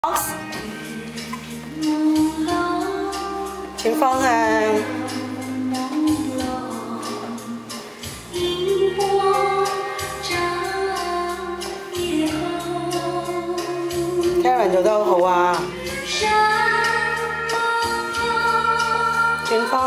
请放开。聽完做得好好啊！請放。